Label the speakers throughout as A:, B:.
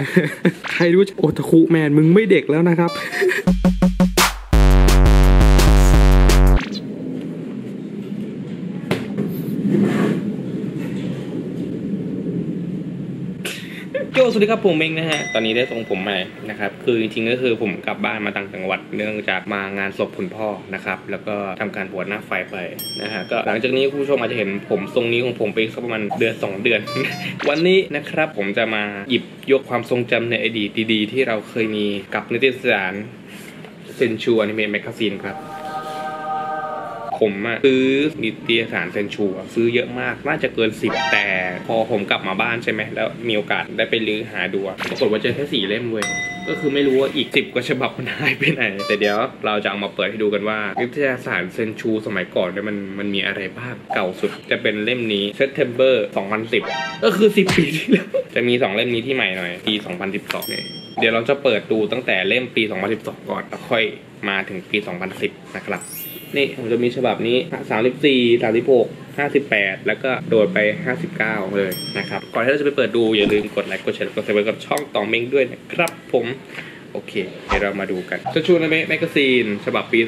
A: ใครรู้โอตาคุแมนมึงไม่เด็กแล้วนะครับโจสวัสดีครับผมเองนะฮะตอนนี้ได้ทรงผมใหม่นะครับคือจริงๆก็คือผมกลับบ้านมาต่างจังหวัดเนื่องจากมางานศพคุณพ่อนะครับแล้วก็ทำการบวชหน้าไฟไปนะฮะก็หลังจากนี้ผู้ชมอาจจะเห็นผมทรงนี้ของผมไปสักประมาณเดือน2 เดือน วันนี้นะครับผมจะมาหยิบยกความทรงจำในอดีตดีๆที่เราเคยมีกับนิตยสารเซนชูอนิเมะแมกกาซีนครับผมซื้อนิตยสารเซนชูซื้อเยอะมากน่าจะเกิน10แต่พอผมกลับมาบ้านใช่ไหมแล้วมีโอกาสได้ไปรื้อหาดูปรากฏว่าเจอแค่4 เล่มเว้ยก็คือไม่รู้ว่าอีก10 กว่าฉบับมันหายไปไหนแต่เดี๋ยวเราจะเอามาเปิดให้ดูกันว่านิตยสารเซนชูสมัยก่อนเนี่ยมันมีอะไรบ้างเก่าสุดจะเป็นเล่มนี้ September 2010ก็คือ10 ปีที่แล้วจะมี2 เล่มนี้ที่ใหม่หน่อยปี2012เนี่ยเดี๋ยวเราจะเปิดดูตั้งแต่เล่มปี2012ก่อนแล้วค่อยมาถึงปี2010นะครับนี่ผมจะมีฉบับนี้34 36 58แล้วก็โดดไป59เลยนะครับก่อนที่เราจะไปเปิดดูอย่าลืมกดไลค์กดแชร์กดซับสไครบ์กับช่องต่อเม้งด้วยนะครับผมโอเคเดี๋ยวเรามาดูกันเซนชูอนิเมะแมกกาซีนฉบับปี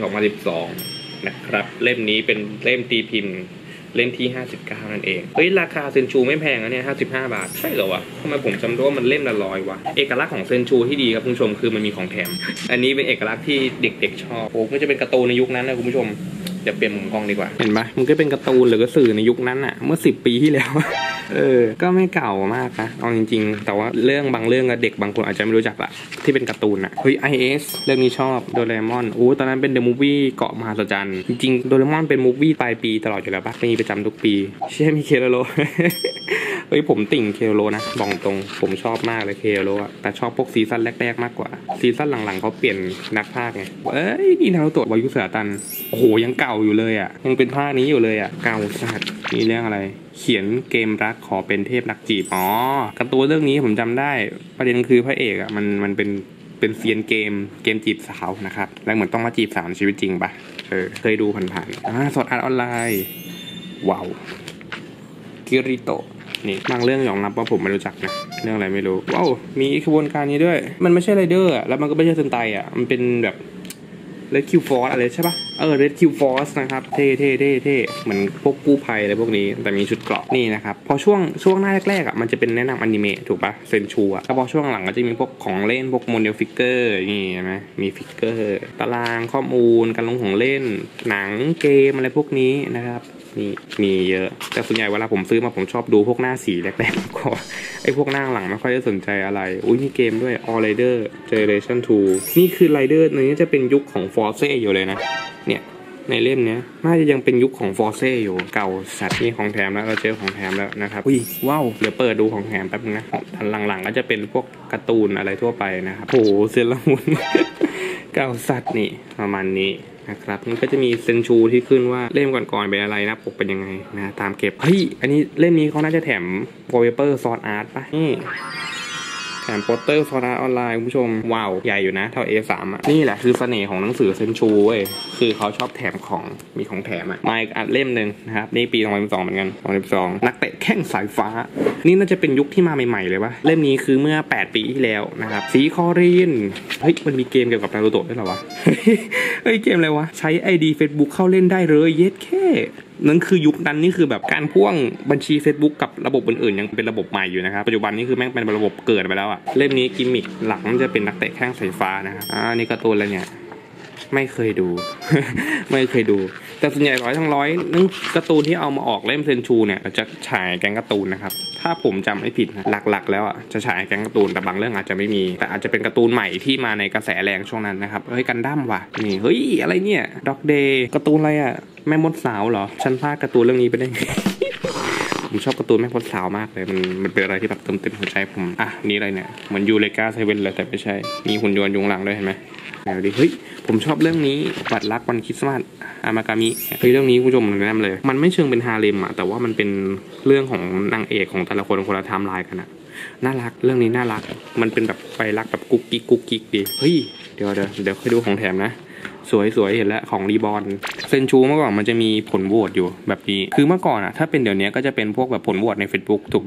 A: 2012นะครับเล่มนี้เป็นเล่มตีพิมพ์เล่มที่59นั่นเองเฮ้ยราคาเซนชูไม่แพงนะเนี่ย55 บาทใช่เหรอวะทำไมผมจำได้ว่ามันเล่มละ100วะเอกลักษณ์ของเซนชูที่ดีครับคุณผู้ชมคือมันมีของแถมอันนี้เป็นเอกลักษณ์ที่เด็กๆชอบโอ้ก็จะเป็นการ์ตูนในยุคนั้นนะคุณผู้ชมเดี๋ยวเปลี่ยนมุมกล้องดีกว่าเห็นปะมันก็เป็นการ์ตูนหรือก็สื่อในยุคนั้นอะเมื่อ10 ปีที่แล้วก็ไม่เก่ามากนะเอาจริงๆแต่ว่าเรื่องบางเรื่องเด็กบางคนอาจจะไม่รู้จักละที่เป็นการ์ตูนอะเฮ้ย IS เรื่องนี้ชอบโดเรมอนโอ้ตอนนั้นเป็นเดอะมูฟวี่เกาะมหัศจรรย์จริงๆโดเรมอนเป็นมูฟวี่ปลายปีตลอดอยู่แล้วปะมีประจำทุกปีใช่มีเคโรโล เฮ้ยผมติ่งเคโรโลนะบอกตรงผมชอบมากเลยเคโรโลอะแต่ชอบพวกซีซั่นแรกๆมากกว่าซีซั่นหลังๆเขาเปลี่ยนนักพากย์ไงนี่นารูโตะวายุเสือตันโอ้โหยังเก่าอยู่เลยอะยังเป็นภาคนี้อยู่เลยอะเก่าสัตว์นี่เรื่องอะไรเขียนเกมรักขอเป็นเทพนักจีบการ์ตูนเรื่องนี้ผมจำได้ประเด็นคือพระเอกอะมันเป็นเซียนเกมจีบสาวนะครับแล้วเหมือนต้องมาจีบสาวในชีวิตจริงปะเคยดูผ่านๆสดอาร์ตออนไลน์ว้าวกิริโตะนี่บางเรื่องยอมรับว่าผมไม่รู้จักนะเรื่องอะไรไม่รู้ว้าวมีขบวนการนี้ด้วยมันไม่ใช่ไรเดอร์อะแล้วมันก็ไม่ใช่เซนไตอะมันเป็นแบบเรดคิวฟอร์สอะไรใช่ปะเรดคิวฟอร์สนะครับเท่เหมือนพวกกู้ภัยอะไรพวกนี้แต่มีชุดเกราะนี่นะครับพอช่วงหน้าแรกๆอะมันจะเป็นแนะนำอนิเมะถูกปะเซนชูอะแล้วพอช่วงหลังก็จะมีพวกของเล่นพวกโมเดลฟิกเกอร์นี่ใช่ไหมมีฟิกเกอร์ตารางข้อมูลการลงของเล่นหนังเกมอะไรพวกนี้นะครับนี่มีเยอะแต่ส่วนใหญ่เวลาผมซื้อมาผมชอบดูพวกหน้าสีแรกๆก่อนไอ้พวกหน้าหลังไม่ค่อยได้สนใจอะไรอุ้ยมีเกมด้วย All Rider Generation 2นี่คือ Rider ในนี้จะเป็นยุคของ Force อยู่เลยนะเนี่ยในเล่มนี้น่าจะยังเป็นยุคของ Force อยู่เก่าสัตว์นี่ของแถมแล้วเราเจอของแถมแล้วนะครับอุ้ยว้าวเดี๋ยวเปิดดูของแถมแป๊บนึงนะหลังๆก็จะเป็นพวกการ์ตูนอะไรทั่วไปนะครับโหเซเลมุน เก่าสัตว์นี่ประมาณนี้นะครับมันก็จะมีเซนชูที่ขึ้นว่าเล่มก่อนๆเป็นอะไรนะปกเป็นยังไงนะตามเก็บเฮ้ยอันนี้เล่มนี้เขาน่าจะแถมวอลเปเปอร์ซอสอาร์ตป่ะนี่แถมโปสเตอร์ซอสอาร์ตออนไลน์คุณผู้ชมว้าวใหญ่อยู่นะเท่า A3 อ่ะนี่แหละคือเสน่ห์ของหนังสือเซนชูเว้ยคือเขาชอบแถมของมีของแถมมาอีกเล่มนึงนะครับนี่ปี2012เหมือนกัน2012นักเตะแข้งสายฟ้านี่น่าจะเป็นยุคที่มาใหม่ๆเลยป่ะเล่มนี้คือเมื่อ8 ปีที่แล้วนะครับสีคอรีนเฮ้ยมันมีเกมเกี่ยวกับนารูโตะด้วยเหรอวะเฮ้ยเกมอะไรวะใช้ ID Facebook เข้าเล่นได้เลยเย็ดแค่นั่นคือยุคนั้นนี่คือแบบการพ่วงบัญชี Facebook กับระบบอื่นๆยังเป็นระบบใหม่อยู่นะครับปัจจุบันนี้คือแม่งเป็นระบบเกิดไปแล้วอะเล่มนี้กิมมิคหลักมันจะเป็นนักเตะแข้งสายฟ้านะครับนี่การ์ตูนอะไรเนี่ยไม่เคยดู ไม่เคยดูแต่ส่วนใหญ่100 นั่นการ์ตูนที่เอามาออกเล่มเซนชูเนี่ยจะฉายแก๊งการ์ตูนนะครับถ้าผมจำไม่ผิดนะหลักๆแล้วอ่ะจะฉายแก๊งการ์ตูนแต่บางเรื่องอาจจะไม่มีแต่อาจจะเป็นการ์ตูนใหม่ที่มาในกระแสแรงช่วงนั้นนะครับเฮ้ยกันดั้มว่ะนี่เฮ้ยอะไรเนี่ยด็อกเดย์การ์ตูนอะไรอ่ะแม่มดสาวเหรอฉันพลาดการ์ตูนเรื่องนี้ไปได้ ผมชอบการ์ตูนแม่มดสาวมากเลยมันเป็นอะไรที่แบบเติมหัวใจผมนี่อะไรเนี่ยเหมือนยูเลกาเซเว่นเลยแต่ไม่ใช่มีหุ่นยนต์ยุงหลังด้วยเห็นไหมเดี๋ยวดิเฮ้ยผมชอบเรื่องนี้บัตรรักวันคริสต์มาสอามากามิเฮ้ยเรื่องนี้คุณผู้ชมแนะนำเลยมันไม่เชิงเป็นฮาเร็มอะแต่ว่ามันเป็นเรื่องของนางเอกของแต่ละคนคนละไทม์ไลน์กันอะน่ารักเรื่องนี้น่ารักมันเป็นแบบไปรักแบบกุ๊กกิ๊กดีเฮ้ยเดี๋ยวค่อยดูของแถมนะสวยเห็นแล้วของรีบอลเซนชูเมื่อก่อนมันจะมีผลโหวตอยู่แบบนี้คือเมื่อก่อนอะถ้าเป็นเดี๋ยวนี้ก็จะเป็นพวกแบบผลโหวตใน Facebook ถูกปะ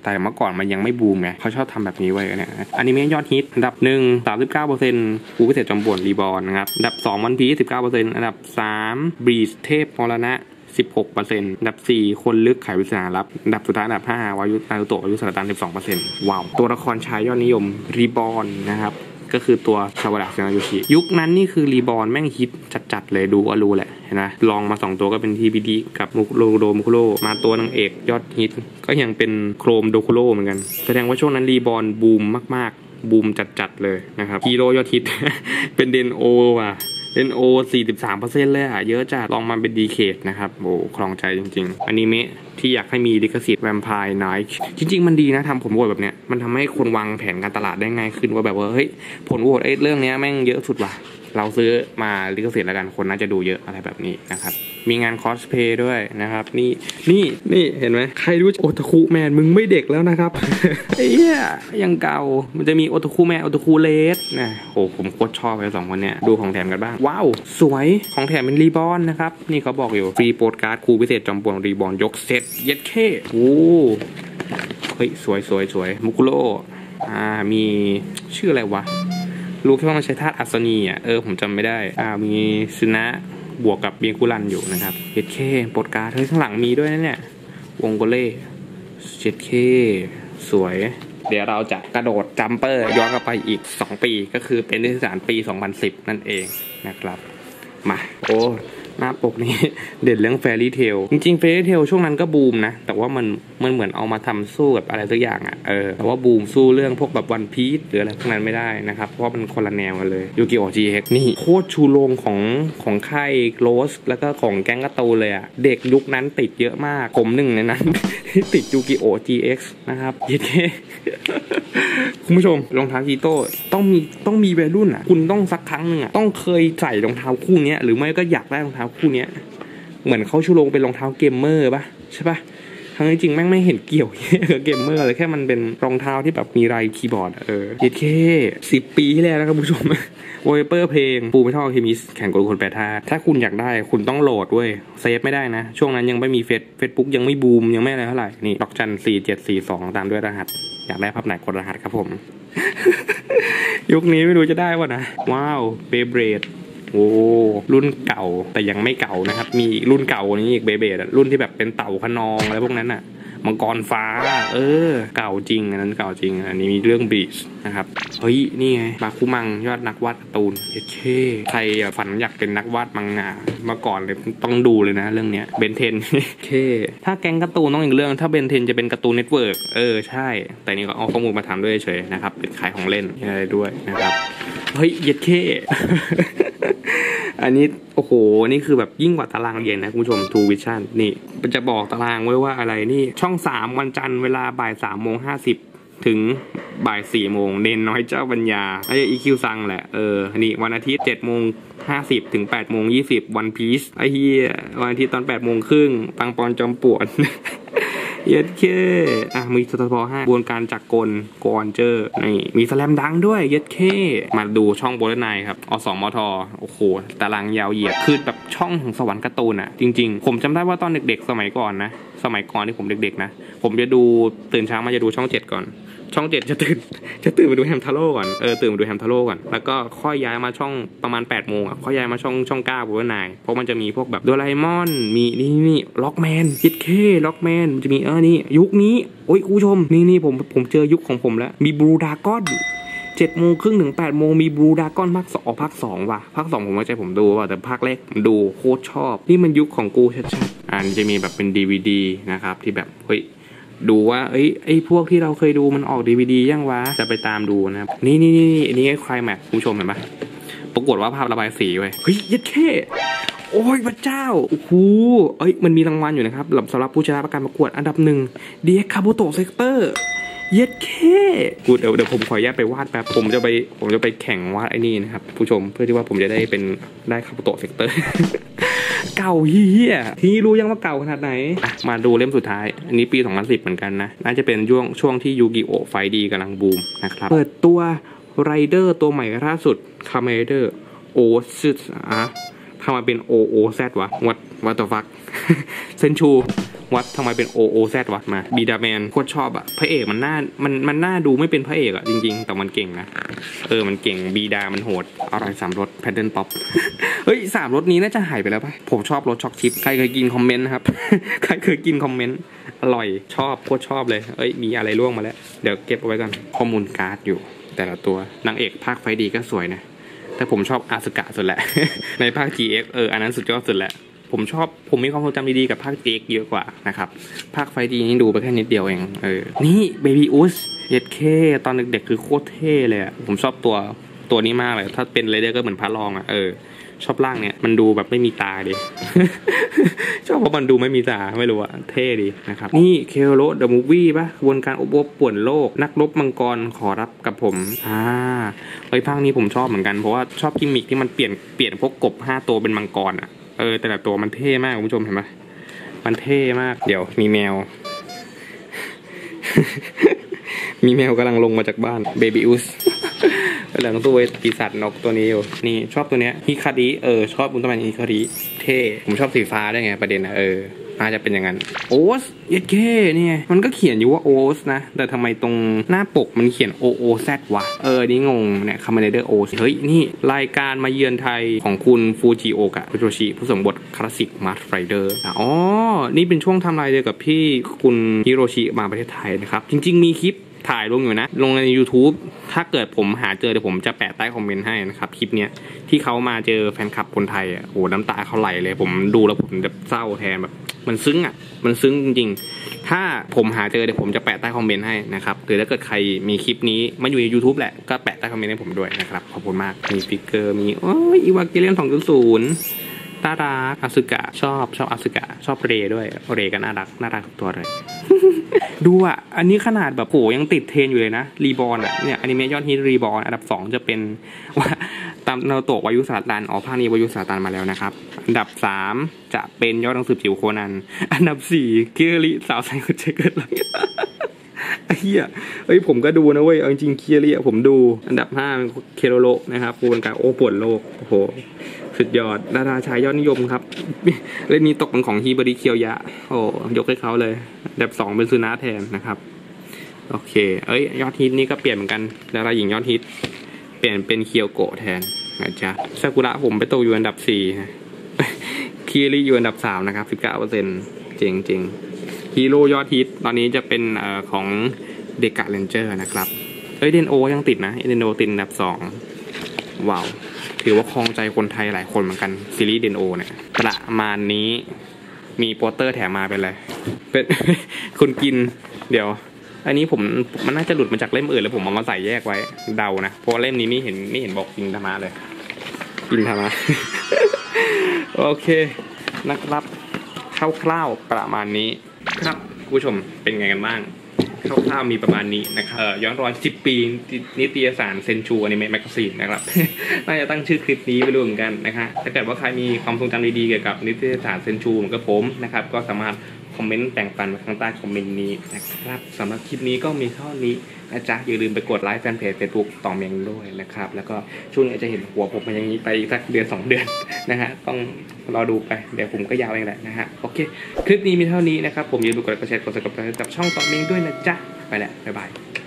A: แต่เมื่อก่อนมันยังไม่บูมไงเขาชอบทำแบบนี้ไว้เนี่ยอนิเมะยอดฮิตอันดับ1 39%ครูพิเศษจอมป่วนรีบอร์นนะครับอันดับ2วันพีซ 19% อันดับ3บลีชเทพมรณะ16%อันดับ4คนลึกไขปริศนาลับอันดับสุดท้ายอันดับ5วายุนารุโตะวายุสารตัน 12% ว้าวตัวละครชายยอดนิยมรีบอร์นนะครับก็คือตัวซาวาดะ เซนาโยชิยุคนั้นนี่คือรีบอร์นแม่งฮิตจัดๆเลยดูก็รู้แหละเห็นไหมลองมา2ตัวก็เป็นทีบีดีกับมุโรโดมุคุโรมาตัวนางเอกยอดฮิตก็ยังเป็นโครมโดคุโรเหมือนกันแสดงว่าช่วงนั้นรีบอร์นบูมมากๆบูมจัดๆเลยนะครับฮีโร่ยอดฮิต เป็นเดนโอว่ะNO 43% เลยอ่ะเยอะจัดลองมาเป็นดีเคทนะครับโอ้ครองใจจริงๆอนิเมะที่อยากให้มีลิขสิทธิ์แวมไพร์ไนท์จริงๆมันดีนะทำผลโหวตแบบเนี้ยมันทำให้คนวางแผนการตลาดได้ง่ายขึ้นว่าแบบว่าเฮ้ยผลโหวตเรื่องนี้แม่งเยอะสุดว่ะเราซื้อมาลิขสิทธิ์แล้วกันคนน่าจะดูเยอะอะไรแบบนี้นะครับมีงานคอสเพย์ด้วยนะครับนี่เห็นไหมใครรู้โอตาคุแมนมึงไม่เด็กแล้วนะครับ ไอ้เหี้ยยังเก่ามันจะมีโอตาคุแมนโอตาคุเลสนะโอ้ผมโคตรชอบเลย2คนเนี้ยดูของแถมกันบ้างว้าวสวยของแถมเป็นรีบอร์นนะครับนี่เขาบอกอยู่ฟรีโปรดการ์ดครูพิเศษจอมป่วนรีบอร์นยกเซตเย็ดเข้โอ้เฮ้ยสวยมุกุโร่มีชื่ออะไรวะรู้แค่ว่ามันใช้ธาตุอัศนีผมจำไม่ได้มีซึนะบวกกับเบียงกุรันอยู่นะครับเจ็ดเคโปรดการ์ดเฮ้ยข้างหลังมีด้วยนะเนี่ยวงโกเล่เจ็ดเคสวยเดี๋ยวเราจะกระโดดจัมเปอร์ย้อนกลับไปอีก2ปีก็คือเป็นนิตยสารปี2010นั่นเองนะครับมาโอ้หน้าปกนี้เด่นเรื่องแฟรี่เทลจริงๆแฟรี่เทลช่วงนั้นก็บูมนะแต่ว่ามันเหมือนเอามาทำสู้กับอะไรสักอย่างแต่ว่าบูมสู้เรื่องพวกแบบวันพีซหรืออะไรพวกนั้นไม่ได้นะครับเพราะมันคนละแนวกันเลยยูกิโอ GX นี่โคตรชูโรงของค่ายโรสแล้วก็ของแก๊งการ์ตูนเลยเด็กยุคนั้นติดเยอะมากผมหนึ่งในนั้น ติดยูกิโอ GX นะครับเย้คุณผู้ชมรองเท้ากีโต้ต้องมีวัยรุ่นคุณต้องสักครั้งหนึ่งต้องเคยใส่รองเท้าคู่นี้หรือไม่ก็อยากได้รองเท้าคู่นี้เหมือนเขาชูโรงเป็นรองเท้าเกมเมอร์ป่ะใช่ป่ะทั้งจริงแม่งไม่เห็นเกี่ยวกับเกมเมอร์เลยแค่มันเป็นรองเท้าที่แบบมีลายคีย์บอร์ดเย็ดแค่10 ปีที่แล้วนะครับผู้ชมวอลเปอร์เพลงปูไม่ท่อเคมีแข่งกลคนแปดธาตุถ้าคุณอยากได้คุณต้องโหลดเว้ยเซฟไม่ได้นะช่วงนั้นยังไม่มีเฟซบุ๊กยังไม่บูมยังไม่อะไรเท่าไหร่นี่ดอกจัน4742ตามด้วยรหัสอยากได้ภาพไหนกดรหัสครับผม ยุคนี้ไม่รู้จะได้วะนะว้าวเบเบรดโอ้รุ่นเก่าแต่ยังไม่เก่านะครับมีรุ่นเก่านี้อีกเบเบดรุ่นที่แบบเป็นเต่าขนองอะไรพวกนั้นมังกรฟ้าเก่าจริงอันนั้นเก่าจริงอันนี้มีเรื่องบีชนะครับเฮ้ยนี่ไงบาคุมังยอดนักวาดการ์ตูนเท่ใครฝันอยากเป็นนักวาดมังงะเมื่อก่อนเลยต้องดูเลยนะเรื่องเนี้ยเบนเทนถ้าแก๊งการ์ตูนต้องอีกเรื่องถ้าเบนเทนจะเป็นการ์ตูนเน็ตเวิร์กใช่แต่นี่ก็เอาข้อมูลมาทำด้วยเฉยนะครับเป็นขายของเล่นอะไรด้วยนะครับเฮ้ยเย็ดเข้ อันนี้โอ้โหนี่คือแบบยิ่งกว่าตารางเรียนนะคุณผู้ชม True Vision นี่จะบอกตารางไว้ว่าอะไรนี่ช่อง3วันจันทร์เวลาบ่าย 3:50 ถึงบ่าย 4 โมงเนนน้อยเจ้าปัญญาไอ้ EQ ซังแหละนี่วันอาทิตย์ 7:50 ถึง 8:20 วันพีซไอ้เหี้ยวันอาทิตย์ตอน 8:30 ปังปอนจอมป่วน เย็ดเคมีสตพ5กระบวนการจักรกลโกอนเจอร์นี่มีสแลมดังด้วยเย็ดเคมาดูช่องโบลไนครับอสมทโอ้โหตารางยาวเหยียดคือแบบช่องของสวรรค์การ์ตูนจริงๆผมจำได้ว่าตอนเด็กๆสมัยก่อนที่ผมเด็กๆนะผมจะดูตื่นเช้ามาจะดูช่อง7ก่อนช่อง7จะตื่นมาดูแฮมทาโร่ก่อนตื่นมาดูแฮมทาโร่ก่อนแล้วก็ค่อยย้ายมาช่องประมาณ 8 โมงค่อยย้ายมาช่อง9โบลไนเพราะมันจะมีพวกแบบโดราเอมอนมีนี่ล็อกแมนยิดเคล็อกแมนมันจะมีนี่ยุคนี้โอ้ยคุณผู้ชมนี่ผมเจอยุคของผมแล้วมีบลูดราก้อน7:30 ถึง 8 โมงมีบลูดราก้อนภาค2ว่ะภาค2ผมไม่ใช่ผมดูว่ะแต่ภาคแรกผมดูโคตรชอบนี่มันยุคของกูชัดๆนี่จะมีแบบเป็น DVD นะครับที่แบบเฮ้ยดูว่าไอ้พวกที่เราเคยดูมันออก DVD ยังวะจะไปตามดูนะครับนี่อันนี้ใครแม็กคุณผู้ชมเห็นปะปรากฏว่าภาพระบายสีเว้ยเฮ้ยยัดแค่โอ้ยพระเจ้าโอ้โหมันมีรางวัลอยู่นะครับสำหรับผู้ชนะการประกวดอันดับ1 DX Kabuto Sector เย็ดแค่กูเดี๋ยวผมขออนุญาตไปวาดแป๊บผมจะไปแข่งวาดไอ้นี่นะครับผู้ชมเพื่อที่ว่าผมจะได้คาบุโตะเซกเตอร์ เก่าเฮียที่รู้ยังว่าเก่าขนาดไหนมาดูเล่มสุดท้ายอันนี้ปี2010เหมือนกันนะน่าจะเป็นช่วงที่ยูกิโอไฟดีกำลังบูมนะครับเปิดตัวไรเดอร์ตัวใหม่ล่าสุดคาเมเดอร์โอซึทำมาเป็นOOZ วะวัตเตอร์ฟักเซนชูวัดทำไมเป็นโอโอแซดวะมาบีดาแมนโคตรชอบอะพระเอกมันน่าดูไม่เป็นพระเอกอะจริงๆแต่มันเก่งนะมันเก่งบีดามันโหดอะไร3 รสแพดเดิลป๊อป เฮ้ย3 รสนี้น่าจะหายไปแล้วปะผมชอบรสช็อกชิพใครเคยกินคอมเมนต์นะครับ ใครเคยกินคอมเมนต์อร่อยชอบโคตรชอบเลยมีอะไรร่วงมาแล้วเดี๋ยวเก็บเอาไว้ก่อนข้อมูลการ์ดอยู่แต่ละตัวนางเอกภาคไฟดีก็สวยนะแต่ผมชอบอาสึกะสุดแหละ ในภาค GX อันนั้นสุดยอดสุดแหละผมมีความทรงจำดีๆกับภาค GX เยอะกว่านะครับภาคไฟดีนี่ดูไปแค่นิดเดียวเองนี่เบบี้อุสเย็ดเคตอนเด็กๆคือโคตรเท่เลยอะผมชอบตัวนี้มากเลยถ้าเป็นเรเดอร์ก็เหมือนพระรองอะชอบร่างเนี่ยมันดูแบบไม่มีตาดิ ชอบเพราะมันดูไม่มีตาไม่รู้อะเท่ดีนะครับนี่เคโรเดอะมูฟวี่ป่ะกระบวนการอบรมป่วนโลกนักรบมังกรขอรับกับผมภาคนี้ผมชอบเหมือนกันเพราะว่าชอบกิมมิคที่มันเปลี่ยนพวกกบ5 ตัวเป็นมังกรอะแต่ละตัวมันเท่มากคุณผู้ชมเห็นไหมมันเท่มากเดี๋ยวมีแมว มีแมวกำลังลงมาจากบ้านเบบี้อุสหลังตัวปีศาจนกตัวนี้อยู่นี่ชอบตัวเนี้ยฮิคาริชอบอุลตร้าแมนฮิคาริเท่ผมชอบสีฟ้าด้วยไงประเด็นน่าจะเป็นอย่างนั้นโอสเย็ดเก้เนี่ยมันก็เขียนอยู่ว่าโอสนะแต่ทำไมตรงหน้าปกมันเขียนโอโอแซดวะนี่งงเนี่ยคาเมเดอร์โอเฮ้ยนี่รายการมาเยือนไทยของคุณฟูจิโอกะคุโรชิผู้สมบทคลาสสิกมาร์ทไรเดอร์นี่เป็นช่วงทำลายเดียวกับพี่คุณฮิโรชิมาประเทศไทยนะครับจริงๆมีคลิปถ่ายลงอยู่นะลงใน YouTube ถ้าเกิดผมหาเจอเดี๋ยวผมจะแปะใต้คอมเมนต์ให้นะครับคลิปเนี้ยที่เขามาเจอแฟนคลับคนไทยโอ้น้ำตาเขาไหลเลยผมดูแล้วผมแบบเศร้าแทนแบบมันซึ้งมันซึ้งจริงๆถ้าผมหาเจอเดี๋ยวผมจะแปะใต้คอมเมนต์ให้นะครับหรือถ้าเกิดใครมีคลิปนี้มาอยู่ใน YouTube แหละก็แปะใต้คอมเมนต์ให้ผมด้วยนะครับขอบคุณมากมีฟิกเกอร์มีอีวาเกเลียน 2.0 ตารักอาสึกะชอบอาสึกะชอบเรด้วยเรก็น่ารักทุกตัวเลย ดูอันนี้ขนาดแบบโหยังติดเทรนอยู่เลยนะรีบอร์นเนี่ยอนิเมะยอดฮิตรีบอร์นอันดับ2จะเป็นว่าตามนาโตะวายุสาตันภาคนี้วายุสาตันมาแล้วนะครับอันดับ3จะเป็นยอดหนังสือจิ๋วโคนันอันดับ4เกลิสาวใส่หัวใจเกิดอะไรเฮียผมก็ดูนะเว้ยจริงๆเคียริผมดูอันดับ5เคโรโรนะครับกูเป็นการปวดโลกโอ้โหสุดยอดดาราชายยอดนิยมครับเรื่องนี้ตกเป็นของฮิบาริเคียวยะยกให้เขาเลยอันดับ2เป็นซูนะแทนนะครับโอเคยอดฮิตนี่ก็เปลี่ยนเหมือนกันดาราหญิงยอดฮิตเปลี่ยนเป็นเคียวโกะแทนนะจ๊ะซากุระผมไปตกอยู่อันดับ4นะคิริอยู่อันดับ3นะครับ 19% เจ๋งฮีโร่ยอดฮิตตอนนี้จะเป็นของเดกะเรนเจอร์นะครับเดนโอยังติดนะเดนโอติดอันดับ2ว้าวถือว่าครองใจคนไทยหลายคนเหมือนกันซีรีส์เดนโอเนี่ยประมาณนี้มีโปสเตอร์แถมมาเป็นอะไรเป็น คนกินเดี๋ยวอันนี้มันน่าจะหลุดมาจากเล่มอื่นแล้วผมเอามาใส่แยกไว้เดานะเพราะเล่มนี้ไม่เห็นบอกกินธรรมะเลยกินธรรมะ โอเคนะครับคร่าวๆประมาณนี้ครับผู้ชมเป็นไงกันบ้างคร่าวๆมีประมาณนี้นะครับย้อนรอย10 ปีนิตยสารเซนชูอนิเมะแมกกาซีนนะครับ น่าจะตั้งชื่อคลิปนี้ไปรวมกันนะครับถ้าเกิดว่าใครมีความทรงจำดีๆเกี่ยวกับนิตยสารเซนชูเหมือนกับผมนะครับก็สามารถคอมเมนต์แบ่งปันมาข้างใต้คอมเมนต์นี้นะครับสำหรับคลิปนี้ก็มีเท่านี้นะจ๊ะอย่าลืมไปกดไลค์แฟนเพจ Facebook ต่อเมียงด้วยนะครับแล้วก็ช่วงนี้จะเห็นหัวผมมันอย่างนี้ไปสักเดือน2 เดือนนะฮะต้องรอดูไปเดี๋ยวผมก็ยาวเองแหละนะฮะโอเคคลิปนี้มีเท่านี้นะครับผมอย่าลืมกดไลค์กดแชร์กด Subscribe กับช่องต่อเมียงด้วยนะจ๊ะไปแหละบ๊ายบาย